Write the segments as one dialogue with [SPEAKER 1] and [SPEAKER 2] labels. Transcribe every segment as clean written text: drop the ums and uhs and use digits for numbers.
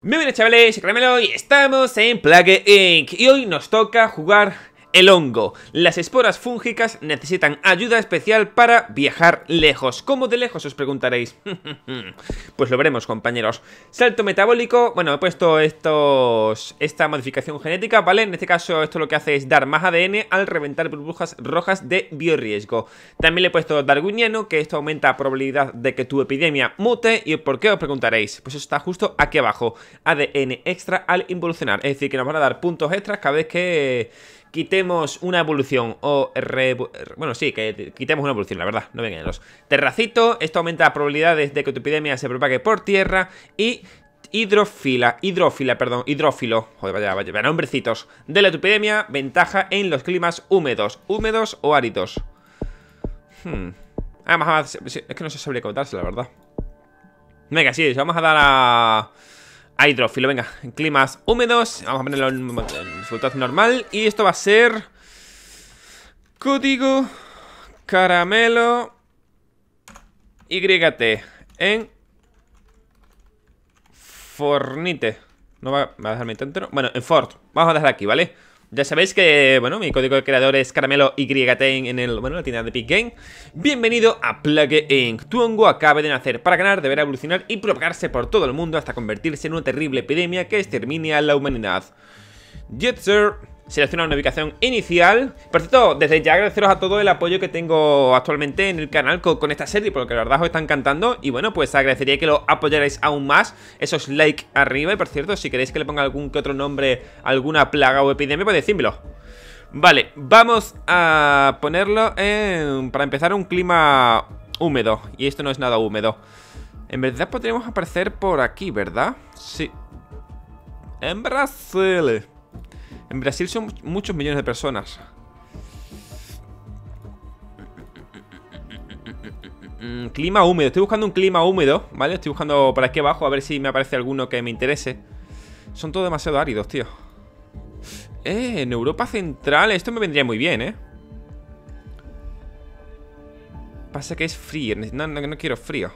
[SPEAKER 1] Bienvenidos chavales, soy Caramelo y estamos en Plague Inc. Y hoy nos toca jugar el hongo. Las esporas fúngicas necesitan ayuda especial para viajar lejos. ¿Cómo de lejos os preguntaréis? Pues lo veremos, compañeros. Salto metabólico, bueno, he puesto esta modificación genética, ¿vale? En este caso esto lo que hace es dar más ADN al reventar burbujas rojas de biorriesgo. También le he puesto darwiniano, que esto aumenta la probabilidad de que tu epidemia mute. ¿Y por qué os preguntaréis? Pues eso está justo aquí abajo. ADN extra al involucionar, es decir, que nos van a dar puntos extras cada vez que quitemos una evolución o bueno, sí, que quitemos una evolución, la verdad, no me engañen. Terracito, esto aumenta las probabilidades de que tu epidemia se propague por tierra. Y hidrófilo, joder, vaya, nombrecitos. De la epidemia, ventaja en los climas húmedos o áridos. Además, es que no se sabría contarse, la verdad. Venga, sí, vamos a dar a hidrófilo, venga, en climas húmedos. Vamos a ponerlo en dificultad normal. Y esto va a ser código caramelo YT en Fornite. No va a dejarme entero. Bueno, en Fort. Vamos a dejar aquí, ¿vale? Ya sabéis que, bueno, mi código de creador es caramelo YT en la tienda de Epic Game. Bienvenido a Plague Inc. Tu hongo acaba de nacer. Para ganar deberá evolucionar y propagarse por todo el mundo hasta convertirse en una terrible epidemia que extermine a la humanidad. Yes, sir. Selecciona una ubicación inicial. Por cierto, desde ya agradeceros a todo el apoyo que tengo actualmente en el canal con esta serie, porque la verdad os está encantando. Y bueno, pues agradecería que lo apoyarais aún más. Esos like arriba. Y por cierto, si queréis que le ponga algún que otro nombre, alguna plaga o epidemia, pues decídmelo. Vale, vamos a ponerlo para empezar, un clima húmedo. Y esto no es nada húmedo. En verdad podríamos aparecer por aquí, ¿verdad? Sí. En Brasil. En Brasil son muchos millones de personas. Clima húmedo. Estoy buscando un clima húmedo, ¿vale? Estoy buscando por aquí abajo a ver si me aparece alguno que me interese. Son todos demasiado áridos, tío. En Europa Central esto me vendría muy bien, Pasa que es frío. No quiero frío.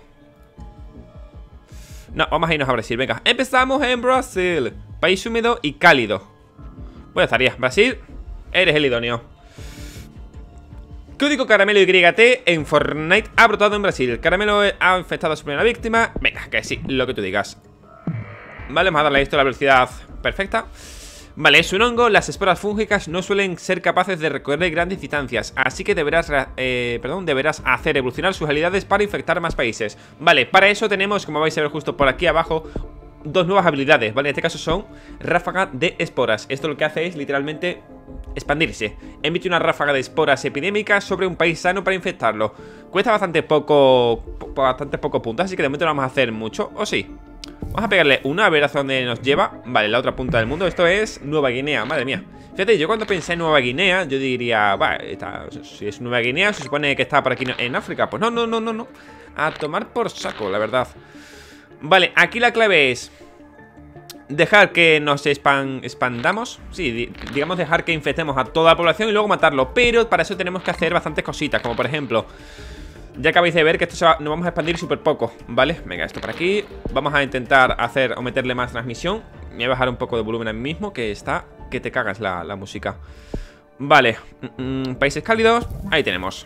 [SPEAKER 1] No, vamos a irnos a Brasil, venga. Empezamos en Brasil. País húmedo y cálido. Pues estaría, Brasil, eres el idóneo. Código caramelo YT en Fortnite ha brotado en Brasil. Caramelo ha infectado a su primera víctima. Venga, que sí, lo que tú digas. Vale, vamos a darle a esto la velocidad perfecta. Vale, es un hongo. Las esporas fúngicas no suelen ser capaces de recorrer grandes distancias, así que deberás hacer evolucionar sus habilidades para infectar más países. Vale, para eso tenemos, como vais a ver justo por aquí abajo, dos nuevas habilidades, ¿vale? En este caso son ráfaga de esporas. Esto lo que hace es literalmente expandirse. Emite una ráfaga de esporas epidémicas sobre un país sano para infectarlo. Cuesta bastante poco puntos, así que de momento no vamos a hacer mucho. ¿O sí? Vamos a pegarle una, a ver hacia dónde nos lleva. Vale, la otra punta del mundo. Esto es Nueva Guinea, madre mía. Fíjate, yo cuando pensé en Nueva Guinea, yo diría, si es Nueva Guinea, se supone que está por aquí en África. Pues no. A tomar por saco, la verdad. Vale, aquí la clave es dejar que nos expandamos. Sí, digamos dejar que infectemos a toda la población y luego matarlo. Pero para eso tenemos que hacer bastantes cositas, como por ejemplo, ya acabáis de ver que esto nos vamos a expandir súper poco, ¿vale? Venga, esto por aquí. Vamos a intentar hacer o meterle más transmisión. Me voy a bajar un poco de volumen a mí mismo, que está que te cagas la música. Vale, países cálidos, ahí tenemos.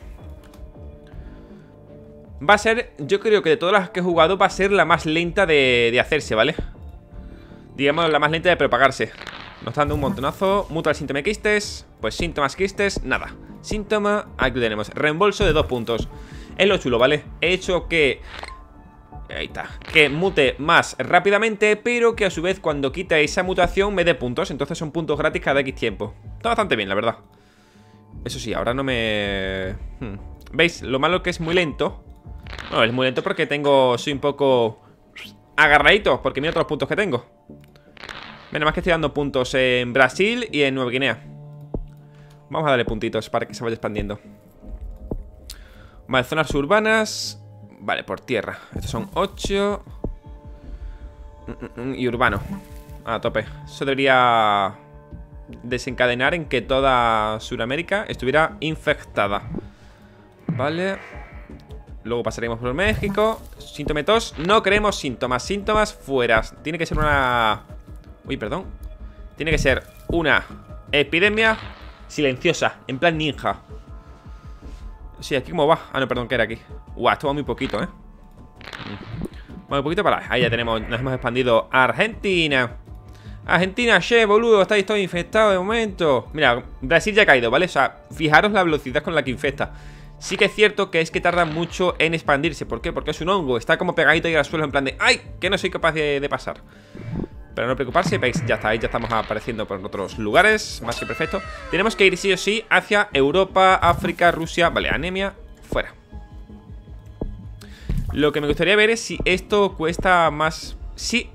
[SPEAKER 1] Va a ser, yo creo que de todas las que he jugado va a ser la más lenta de hacerse, ¿vale? Digamos, la más lenta de propagarse. Nos está dando un montonazo. Muta el síntoma de quistes. Pues síntomas quistes, nada. Síntoma, aquí lo tenemos. Reembolso de 2 puntos. Es lo chulo, ¿vale? He hecho que... ahí está. Que mute más rápidamente, pero que a su vez cuando quita esa mutación me dé puntos. Entonces son puntos gratis cada X tiempo. Está bastante bien, la verdad. Eso sí, ahora no me... ¿Veis? Lo malo que es muy lento. No, es muy lento porque soy un poco agarradito, porque mira todos los puntos que tengo. Menos más que estoy dando puntos en Brasil y en Nueva Guinea. Vamos a darle puntitos para que se vaya expandiendo. Vale, zonas urbanas. Vale, por tierra. Estos son 8. Y urbano. A tope. Eso debería desencadenar en que toda Sudamérica estuviera infectada. Vale. Luego pasaremos por México. Síntoma de tos. No queremos síntomas. Síntomas fuera. Tiene que ser una... Uy, perdón. Tiene que ser una epidemia silenciosa, en plan ninja. Sí, aquí cómo va. Ah, no, perdón, que era aquí. Esto va muy poquito, muy poquito para... Ahí ya tenemos, nos hemos expandido a Argentina. Argentina, che, boludo, estáis todos infectados de momento. Mira, Brasil ya ha caído, ¿vale? O sea, fijaros la velocidad con la que infecta. Sí que es cierto que tarda mucho en expandirse. ¿Por qué? Porque es un hongo, está como pegadito ahí al suelo en plan de... ¡Ay! Que no soy capaz de pasar. Pero no preocuparse, veis, ya está, ahí ya estamos apareciendo por otros lugares. Más que perfecto. Tenemos que ir sí o sí hacia Europa, África, Rusia. Vale, anemia, fuera. Lo que me gustaría ver es si esto cuesta más... Sí.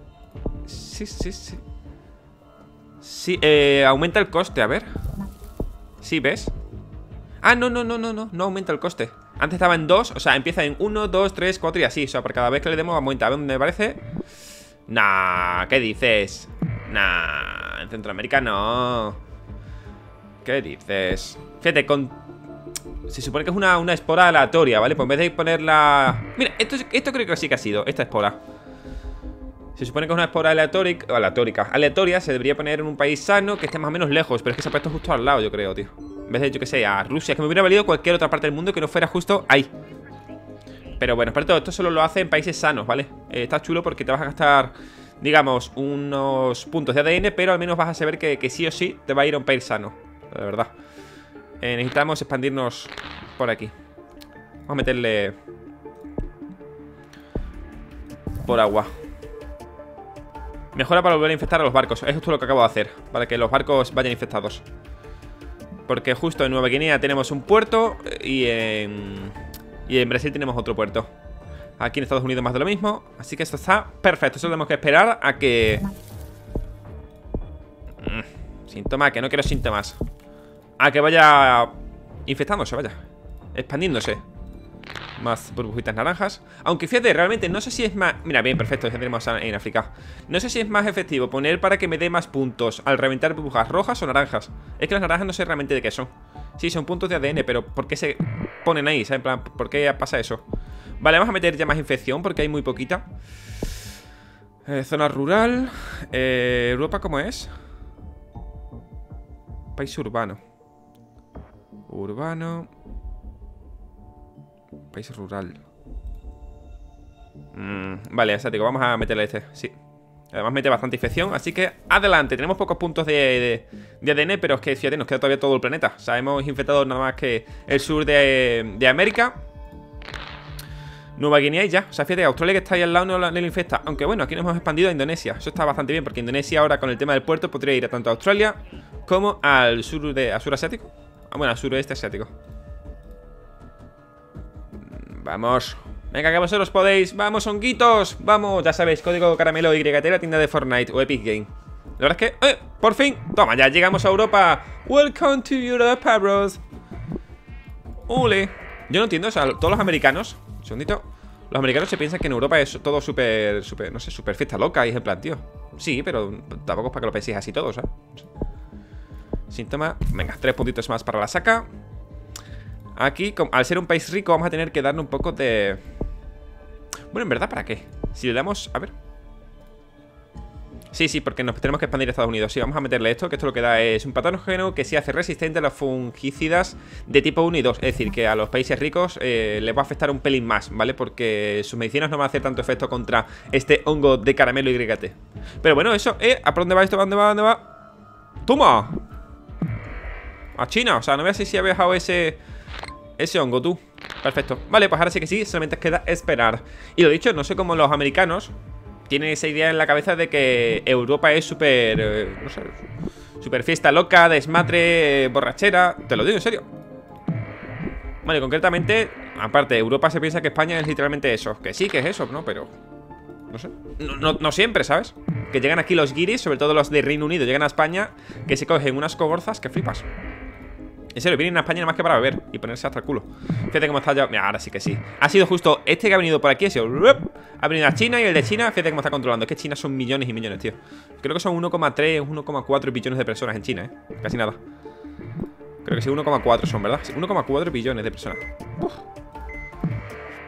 [SPEAKER 1] Sí, aumenta el coste, a ver. Sí, ¿ves? Ah, no aumenta el coste. Antes estaba en 2, o sea, empieza en 1, 2, 3, 4 y así. O sea, por cada vez que le demos aumenta. A ver, me parece... Nah, ¿qué dices? Nah, en Centroamérica no. ¿Qué dices? Fíjate, se supone que es una espora aleatoria, ¿vale? Pues en vez de ponerla... Mira, esto creo que sí que ha sido, esta espora. Se supone que es una espora aleatoria, se debería poner en un país sano que esté más o menos lejos. Pero es que se ha puesto justo al lado, yo creo, tío. En vez de, yo que sé, a Rusia. Es que me hubiera valido cualquier otra parte del mundo que no fuera justo ahí. Pero bueno, espera todo, esto solo lo hace en países sanos, ¿vale? Está chulo porque te vas a gastar, digamos, unos puntos de ADN, pero al menos vas a saber que sí o sí te va a ir a un país sano. De verdad. Necesitamos expandirnos por aquí. Vamos a meterle por agua. Mejora para volver a infectar a los barcos. Es justo lo que acabo de hacer, para que los barcos vayan infectados. Porque justo en Nueva Guinea tenemos un puerto y en Brasil tenemos otro puerto. Aquí en Estados Unidos más de lo mismo. Así que esto está perfecto. Solo tenemos que esperar a que... Síntoma, que no quiero síntomas. A que vaya infectándose, vaya. Expandiéndose. Más burbujitas naranjas. Aunque fíjate, realmente no sé si es más... Mira, bien, perfecto, ya tenemos en África. No sé si es más efectivo poner para que me dé más puntos al reventar burbujas rojas o naranjas. Es que las naranjas no sé realmente de qué son. Sí, son puntos de ADN, pero ¿por qué se ponen ahí? ¿Sabes? En plan, ¿por qué pasa eso? Vale, vamos a meter ya más infección porque hay muy poquita. Zona rural. ¿Europa cómo es? País urbano. Urbano. País rural. Vale, estático, vamos a meterle este, sí. Además mete bastante infección, así que adelante. Tenemos pocos puntos de ADN, pero es que fíjate, nos queda todavía todo el planeta. O sea, hemos infectado nada más que el sur de América, Nueva Guinea y ya. O sea, fíjate, Australia que está ahí al lado no lo infecta. Aunque bueno, aquí nos hemos expandido a Indonesia. Eso está bastante bien, porque Indonesia ahora con el tema del puerto podría ir a tanto a Australia como al sur asiático. Bueno, al suroeste asiático. Vamos. Venga, que vosotros podéis. Vamos, honguitos. Vamos, ya sabéis, código caramelo YT, la tienda de Fortnite o Epic Game. La verdad es que, por fin. Toma, ya llegamos a Europa. Welcome to Europa, bros. Ule. Yo no entiendo, o sea, todos los americanos. Un segundito. Los americanos se piensan que en Europa es todo súper, no sé, súper fiesta loca. Y es en plan, tío. Sí, pero tampoco es para que lo penséis así todos, ¿sabes? Síntoma. Venga, 3 puntitos más para la saca. Aquí, al ser un país rico, vamos a tener que darle un poco de... Bueno, en verdad, ¿para qué? Si le damos... A ver. Sí, porque nos tenemos que expandir a Estados Unidos. Sí, vamos a meterle esto, que esto lo que da es un patógeno que se hace resistente a los fungicidas de tipo 1 y 2. Es decir, que a los países ricos les va a afectar un pelín más, ¿vale? Porque sus medicinas no van a hacer tanto efecto contra este hongo de caramelo YT. Pero bueno, eso, ¿a por dónde va esto? ¿A dónde va? ¿A dónde va? ¡Toma! A China, o sea, no veas si ha viajado ese hongo, tú. Perfecto. Vale, pues ahora sí que sí, solamente queda esperar. Y lo dicho, no sé cómo los americanos tienen esa idea en la cabeza de que Europa es súper... no sé, súper fiesta loca, desmadre, borrachera. Te lo digo en serio. Vale, concretamente, aparte, Europa se piensa que España es literalmente eso. Que sí, que es eso, ¿no? Pero... no sé. No siempre, ¿sabes? Que llegan aquí los guiris, sobre todo los de Reino Unido, llegan a España, que se cogen unas cogorzas que flipas. En serio, vienen a España nada más que para beber y ponerse hasta el culo. Fíjate cómo está ya. Mira, ahora sí que sí. Ha sido justo este que ha venido por aquí. Ha venido a China y el de China, fíjate cómo está controlando. Es que China son millones y millones, tío. Creo que son 1,3, 1,4 billones de personas en China, Casi nada. Creo que sí, 1,4 son, ¿verdad? Sí, 1,4 billones de personas.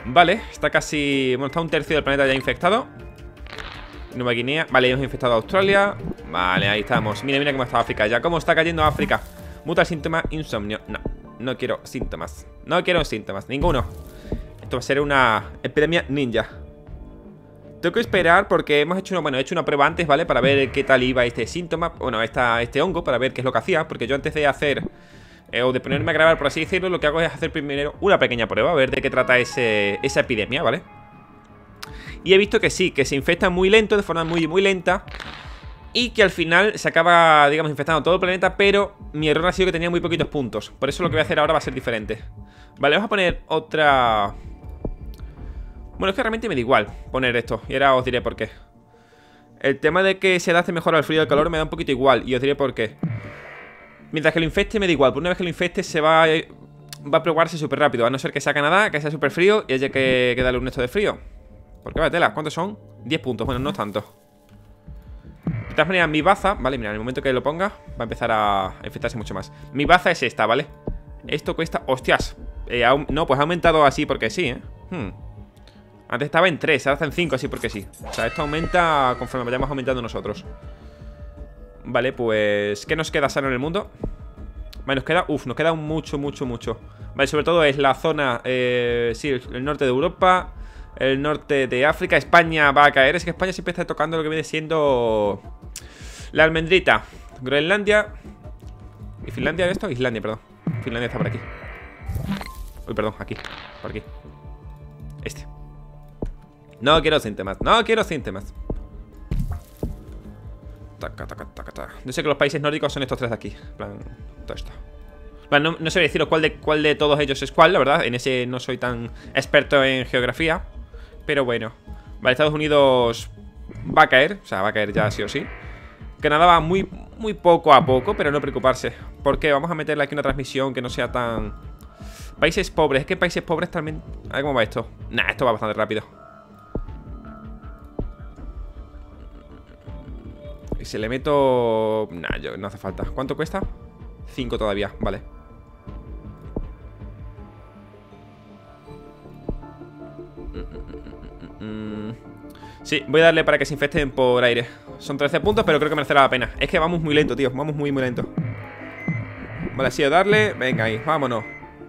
[SPEAKER 1] Vale, está casi... Bueno, está un tercio del planeta ya infectado. Nueva Guinea. Vale, hemos infectado a Australia. Vale, ahí estamos. Mira, mira cómo está África. Ya cómo está cayendo África. Muta síntoma, insomnio. No, no quiero síntomas. No quiero síntomas, ninguno. Esto va a ser una epidemia ninja. Tengo que esperar porque hemos hecho he hecho una prueba antes, ¿vale? Para ver qué tal iba este síntoma. Bueno, este hongo, para ver qué es lo que hacía. Porque yo antes de hacer... o de ponerme a grabar, por así decirlo, lo que hago es hacer primero una pequeña prueba. A ver de qué trata esa epidemia, ¿vale? Y he visto que sí, que se infecta muy lento, de forma muy, muy lenta. Y que al final se acaba, digamos, infectando todo el planeta. Pero mi error ha sido que tenía muy poquitos puntos. Por eso lo que voy a hacer ahora va a ser diferente. Vale, vamos a poner otra... Bueno, es que realmente me da igual poner esto. Y ahora os diré por qué. El tema de que se adapte mejor al frío y al calor me da un poquito igual. Y os diré por qué. Mientras que lo infecte me da igual. Por una vez que lo infecte se va a propagarse súper rápido. A no ser que sea Canadá, que sea súper frío y haya que darle un esto de frío. Porque vaya tela, ¿cuántos son? 10 puntos, bueno, no tanto. De todas maneras, mi baza, vale, mira, en el momento que lo ponga va a empezar a infectarse mucho más. Mi baza es esta, ¿vale? Esto cuesta, hostias. No, pues ha aumentado así porque sí, ¿eh? Antes estaba en 3, ahora está en 5 así porque sí. O sea, esto aumenta conforme vayamos aumentando nosotros. Vale, pues... ¿qué nos queda sano en el mundo? Vale, nos queda... nos queda mucho. Vale, sobre todo es la zona... sí, el norte de Europa, el norte de África. España va a caer. Es que España siempre está tocando lo que viene siendo la almendrita. Groenlandia. ¿Y Finlandia de esto? Islandia, perdón. Finlandia está por aquí. Uy, perdón, aquí. Por aquí. Este. No quiero síntomas. No quiero síntomas. Yo sé que los países nórdicos son estos tres de aquí. En plan, todo esto. Bueno, no sé deciros cuál de todos ellos es cuál, la verdad. En ese no soy tan experto en geografía. Pero bueno. Vale, Estados Unidos va a caer. O sea, va a caer ya sí o sí. Canadá va muy poco a poco, pero no preocuparse. Porque vamos a meterle aquí una transmisión que no sea tan... Países pobres. Es que países pobres también... A ver cómo va esto. Nah, esto va bastante rápido. Y si le meto... Nah, no hace falta. ¿Cuánto cuesta? 5 todavía, vale. Sí, voy a darle para que se infecten por aire. Son 13 puntos, pero creo que merecerá la pena. Es que vamos muy lento, tío. Vamos muy lento. Vale, así de darle. Venga ahí, vámonos.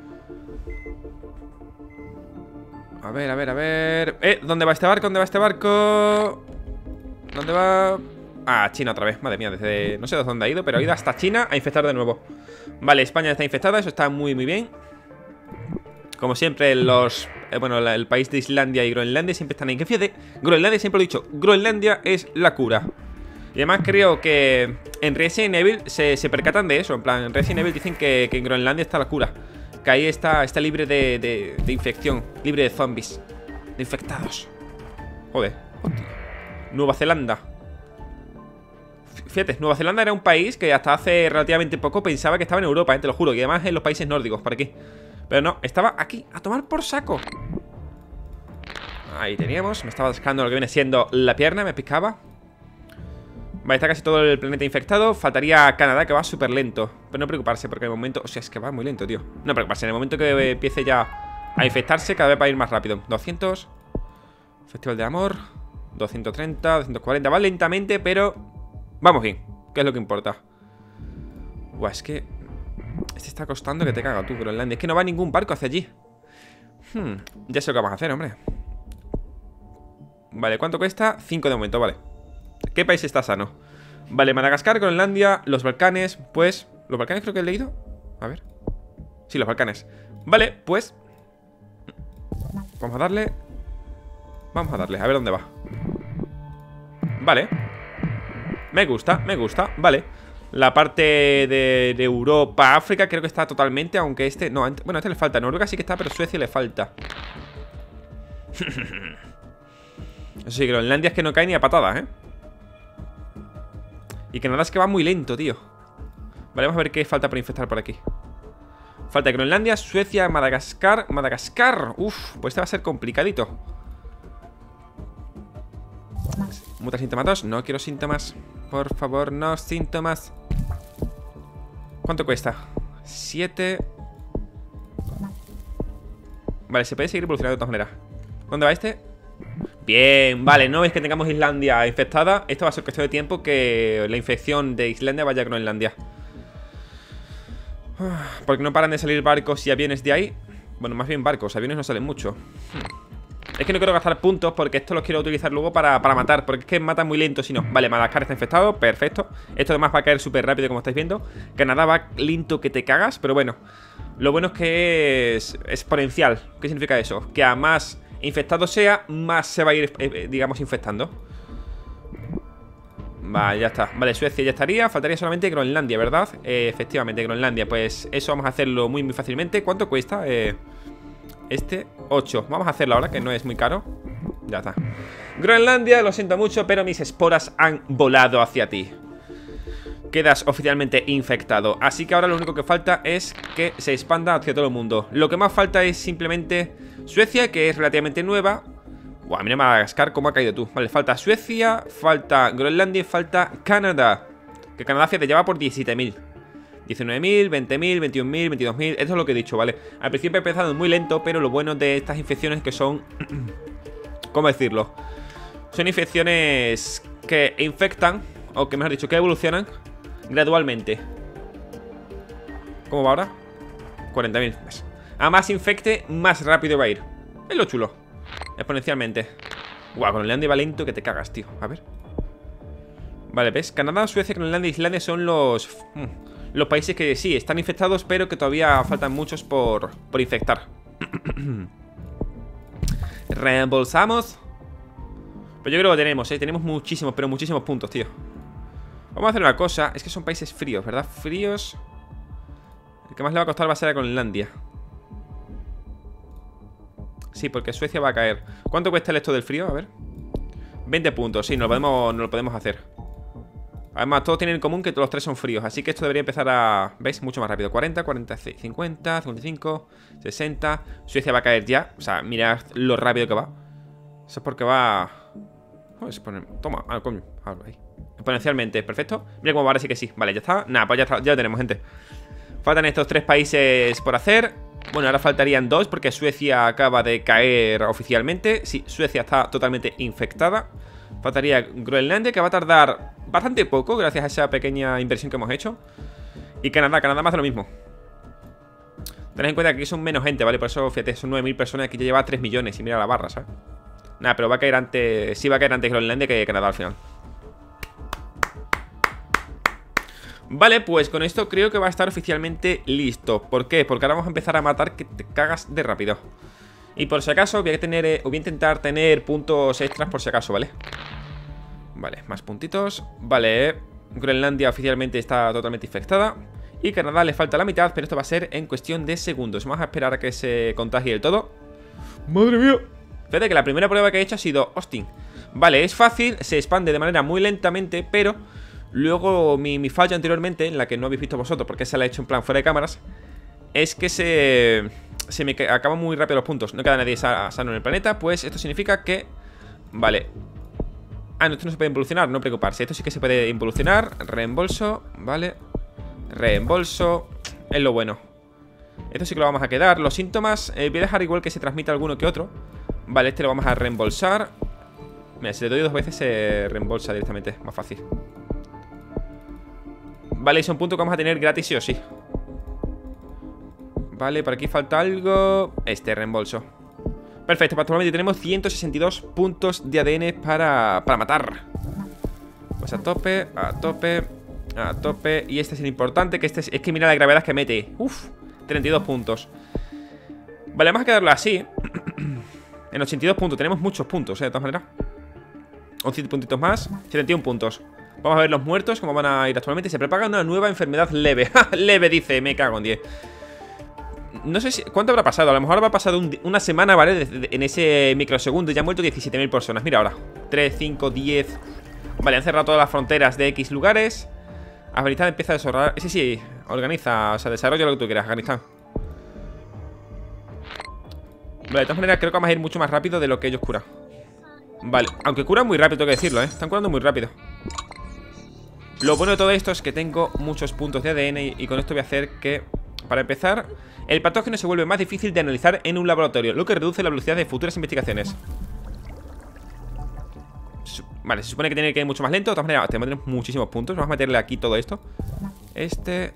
[SPEAKER 1] A ver. ¿Dónde va este barco? ¿Dónde va este barco? ¿Dónde va? Ah, China otra vez, madre mía, desde... No sé de dónde ha ido, pero ha ido hasta China a infectar de nuevo. Vale, España está infectada, eso está muy bien. Como siempre, el país de Islandia y Groenlandia siempre están ahí. Que fíjate, Groenlandia, siempre lo he dicho, Groenlandia es la cura. Y además creo que en Resident Evil se percatan de eso. En plan, en Resident Evil dicen que en Groenlandia está la cura. Que ahí está libre de infección, libre de zombies, de infectados. Joder, hostia. Nueva Zelanda. Fíjate, Nueva Zelanda era un país que hasta hace relativamente poco pensaba que estaba en Europa, te lo juro. Y además en los países nórdicos, por aquí. Pero no, estaba aquí, a tomar por saco. Ahí teníamos, me estaba sacando lo que viene siendo la pierna, me picaba. Vale, está casi todo el planeta infectado. Faltaría Canadá, que va súper lento. Pero no preocuparse, porque en el momento... O sea, es que va muy lento, tío. No preocuparse, en el momento que empiece ya a infectarse, cada vez va a ir más rápido. 200. Festival de amor. 230, 240. Va lentamente, pero... Vamos bien, que es lo que importa. Buah, es que... Este está costando que te caga tú, Groenlandia. Es que no va ningún barco hacia allí. Ya sé lo que vamos a hacer, hombre. Vale, ¿cuánto cuesta? 5 de momento, vale. ¿Qué país está sano? Vale, Madagascar, Groenlandia, los Balcanes. Pues, ¿los Balcanes creo que he leído? A ver. Sí, los Balcanes. Vale, pues vamos a darle. A ver dónde va. Vale. Me gusta, vale. La parte de Europa, África creo que está totalmente. Aunque este, no, bueno, este le falta. Noruega sí que está, pero Suecia le falta. Eso sí, Groenlandia es que no cae ni a patadas, ¿eh? Y Canadá es que va muy lento, tío. Vale, vamos a ver qué falta por infectar por aquí. Falta Groenlandia, Suecia, Madagascar. Uf, pues este va a ser complicadito. Mutas síntomas. No quiero síntomas. Por favor, no síntomas. ¿Cuánto cuesta? 7. Vale, se puede seguir evolucionando de todas maneras. ¿Dónde va este? Bien, vale, no es que tengamos Islandia infectada. Esto va a ser cuestión de tiempo que la infección de Islandia vaya a Groenlandia. Porque no paran de salir barcos y aviones de ahí. Bueno, más bien barcos, aviones no salen mucho. Es que no quiero gastar puntos porque esto los quiero utilizar luego para matar. Porque es que matan muy lento si no. Vale, Madagascar está infectado, perfecto. Esto además va a caer súper rápido como estáis viendo. Canadá va lento que te cagas, pero bueno. Lo bueno es que es exponencial. ¿Qué significa eso? Que a más infectado sea, más se va a ir, digamos, infectando. Vale, ya está. Vale, Suecia ya estaría. Faltaría solamente Groenlandia, ¿verdad? Efectivamente, Groenlandia. Pues eso vamos a hacerlo muy, muy fácilmente. ¿Cuánto cuesta? 8. Vamos a hacerlo ahora, que no es muy caro. Ya está. Groenlandia, lo siento mucho, pero mis esporas han volado hacia ti. Quedas oficialmente infectado. Así que ahora lo único que falta es que se expanda hacia todo el mundo. Lo que más falta es simplemente Suecia, que es relativamente nueva. Buah, mira Madagascar, ¿cómo ha caído tú? Vale, falta Suecia, falta Groenlandia y falta Canadá. Que Canadá te lleva por 17.000. 19.000, 20.000, 21.000, 22.000. Esto es lo que he dicho, ¿vale? Al principio he empezado muy lento, pero lo bueno de estas infecciones es que son... ¿Cómo decirlo? Son infecciones que infectan, o que mejor dicho, que evolucionan gradualmente. ¿Cómo va ahora? 40.000. A más infecte, más rápido va a ir. Es lo chulo. Exponencialmente. Guau, Groenlandia va lento que te cagas, tío. A ver. Vale, ¿ves? Canadá, Suecia, Groenlandia e Islandia son los países que sí, están infectados, pero que todavía faltan muchos por infectar. Reembolsamos. Pero yo creo que tenemos, tenemos muchísimos, pero muchísimos puntos, tío. Vamos a hacer una cosa. Es que son países fríos, ¿verdad? Fríos. El que más le va a costar va a ser a Groenlandia. Sí, porque Suecia va a caer. ¿Cuánto cuesta el esto del frío? A ver. 20 puntos, sí, nos lo podemos hacer. Además, todos tienen en común que todos los tres son fríos. Así que esto debería empezar a... ¿Veis? Mucho más rápido. 40, 40, 50, 55, 60. Suecia va a caer ya. O sea, mirad lo rápido que va. Eso es porque va... Toma, coño. Ahí. Exponencialmente, perfecto. Mira cómo va, ahora sí que sí. Vale, ya está. Nada, pues ya está, ya lo tenemos, gente. Faltan estos 3 países por hacer. Bueno, ahora faltarían 2 porque Suecia acaba de caer oficialmente. Sí, Suecia está totalmente infectada. Faltaría Groenlandia, que va a tardar bastante poco gracias a esa pequeña inversión que hemos hecho. Y Canadá más de lo mismo. Tened en cuenta que aquí son menos gente, ¿vale? Por eso, fíjate, son 9.000 personas. Aquí ya lleva 3 millones y mira la barra, ¿sabes? Nada, pero va a caer antes... Sí va a caer antes Groenlandia que Canadá al final. Vale, pues con esto creo que va a estar oficialmente listo. ¿Por qué? Porque ahora vamos a empezar a matar que te cagas de rápido. Y por si acaso voy a intentar tener puntos extras por si acaso, ¿vale? Vale, más puntitos. Vale, Groenlandia oficialmente está totalmente infectada. Y Canadá le falta la mitad, pero esto va a ser en cuestión de segundos. Vamos a esperar a que se contagie del todo. ¡Madre mía! Fíjate que la primera prueba que he hecho ha sido Austin. Vale, es fácil, se expande de manera muy lentamente, pero... Luego mi falla anteriormente, en la que no habéis visto vosotros porque se la he hecho en plan fuera de cámaras, es que se me acaban muy rápido los puntos. No queda nadie sano en el planeta. Pues esto significa que... Vale. Ah, no, esto no se puede involucionar, no preocuparse. Esto sí que se puede involucionar. Reembolso, vale. Reembolso. Es lo bueno. Esto sí que lo vamos a quedar. Los síntomas, voy a dejar igual que se transmita alguno que otro. Vale, este lo vamos a reembolsar. Mira, si le doy 2 veces se reembolsa directamente, más fácil. Vale, y son puntos que vamos a tener gratis sí o sí. Vale, por aquí falta algo. Este reembolso. Perfecto, actualmente tenemos 162 puntos de ADN para matar. Pues a tope, a tope, a tope. Y este es el importante, que este es que mira la gravedad que mete. Uf, 32 puntos. Vale, vamos a quedarlo así. En 82 puntos, tenemos muchos puntos, de todas maneras. 11 puntitos más, 71 puntos. Vamos a ver los muertos, cómo van a ir actualmente. Se propaga una nueva enfermedad leve. Leve, dice, me cago en 10. No sé si... ¿Cuánto habrá pasado? A lo mejor habrá pasado una semana, ¿vale? En ese microsegundo y ya han muerto 17.000 personas. Mira ahora, 3, 5, 10. Vale, han cerrado todas las fronteras de X lugares. Afganistán empieza a desarrollar... Sí, organiza, o sea, desarrolla lo que tú quieras, Afganistán. Vale, de todas maneras creo que vamos a ir mucho más rápido de lo que ellos curan. Vale, aunque curan muy rápido, tengo que decirlo, están curando muy rápido. Lo bueno de todo esto es que tengo muchos puntos de ADN y con esto voy a hacer que Para empezar, el patógeno se vuelve más difícil de analizar en un laboratorio, lo que reduce la velocidad de futuras investigaciones. Vale, se supone que tiene que ir mucho más lento. De todas maneras, tenemos muchísimos puntos. Vamos a meterle aquí todo esto. Este.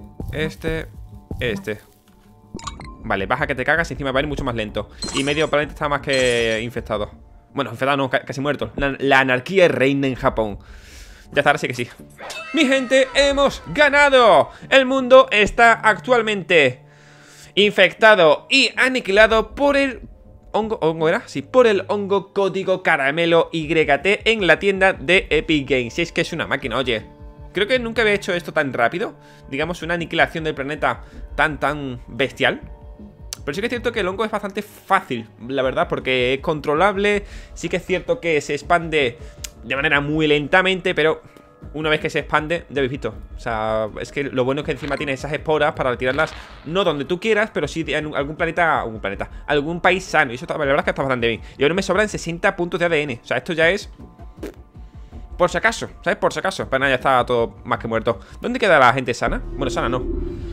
[SPEAKER 1] Vale, baja que te cagas y encima va a ir mucho más lento. Y medio planeta está más que infectado. Bueno, infectado no, casi muerto. La anarquía reina en Japón. Ya está, ahora sí que sí. Mi gente, hemos ganado. El mundo está actualmente infectado y aniquilado por el hongo ¿era? Sí, por el hongo código caramelo YT en la tienda de Epic Games. Si es que es una máquina, oye. Creo que nunca había hecho esto tan rápido. Digamos, una aniquilación del planeta tan bestial. Pero sí que es cierto que el hongo es bastante fácil, la verdad, porque es controlable. Sí que es cierto que se expande de manera muy lentamente, pero una vez que se expande, ya habéis visto. O sea, es que lo bueno es que encima tiene esas esporas para tirarlas no donde tú quieras, pero sí en algún algún país sano. Y eso la verdad es que está bastante bien. Y ahora me sobran 60 puntos de ADN. O sea, esto ya es por si acaso, ¿sabes? Por si acaso. Pero nada, ya está todo más que muerto. ¿Dónde queda la gente sana? Bueno, sana no.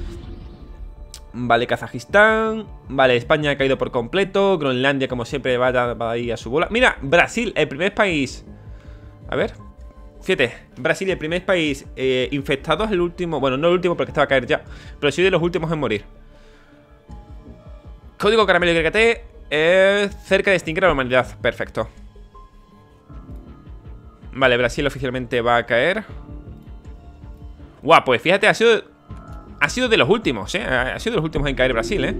[SPEAKER 1] Vale, Kazajistán. Vale, España ha caído por completo. Groenlandia, como siempre, va ahí a su bola. Mira, Brasil, el primer país. A ver. Fíjate, Brasil, el primer país infectado es el último. Bueno, no el último porque estaba a caer ya, pero sí de los últimos en morir. Código caramelo YT es cerca de extinguir a la humanidad. Perfecto. Vale, Brasil oficialmente va a caer. Guau, pues fíjate, ha sido de los últimos, ha sido de los últimos en caer Brasil,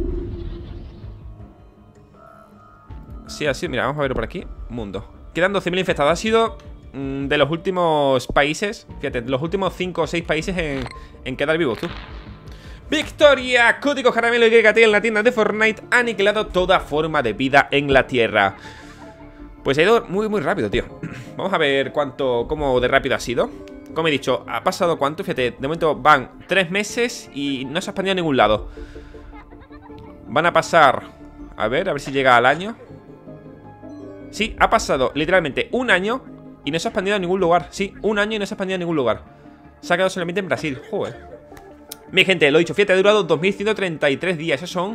[SPEAKER 1] Sí, ha sido, mira, vamos a verlo por aquí. Mundo. Quedan 12.000 infectados. Ha sido de los últimos países. Fíjate, los últimos 5 o 6 países en quedar vivos, tú. ¡Victoria! Código caramelo YT en la tienda de Fortnite ha aniquilado toda forma de vida en la Tierra. Pues ha ido muy rápido, tío. Vamos a ver cómo de rápido ha sido. Como he dicho, ha pasado cuánto, fíjate, de momento van 3 meses y no se ha expandido a ningún lado. Van a pasar, a ver si llega al año. Sí, ha pasado literalmente un año y no se ha expandido a ningún lugar. Sí, un año y no se ha expandido a ningún lugar. Se ha quedado solamente en Brasil, joder. Mi gente, lo he dicho, fíjate, ha durado 2133 días. Esos son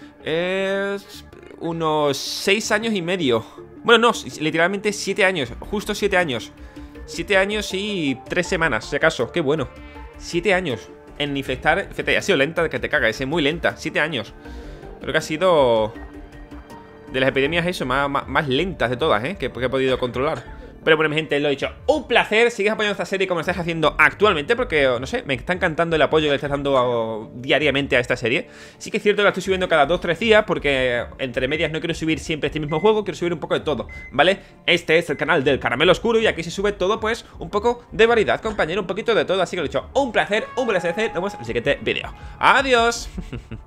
[SPEAKER 1] unos 6 años y medio. Bueno, no, literalmente 7 años. Justo 7 años. 7 años y 3 semanas, si acaso, qué bueno. 7 años en infectar. Fíjate, ha sido lenta que te cagas, muy lenta, 7 años. Creo que ha sido de las epidemias eso, más lentas de todas, que he podido controlar. Pero bueno, mi gente, lo he dicho, un placer. Sigues apoyando esta serie como lo estáis haciendo actualmente, porque, no sé, me está encantando el apoyo que le estás dando diariamente a esta serie. Sí que es cierto que la estoy subiendo cada 2-3 días, porque entre medias no quiero subir siempre este mismo juego, quiero subir un poco de todo, ¿vale? Este es el canal del Caramelo Oscuro y aquí se sube todo, pues, un poco de variedad, compañero, un poquito de todo. Así que lo he dicho, un placer, nos vemos en el siguiente vídeo. ¡Adiós!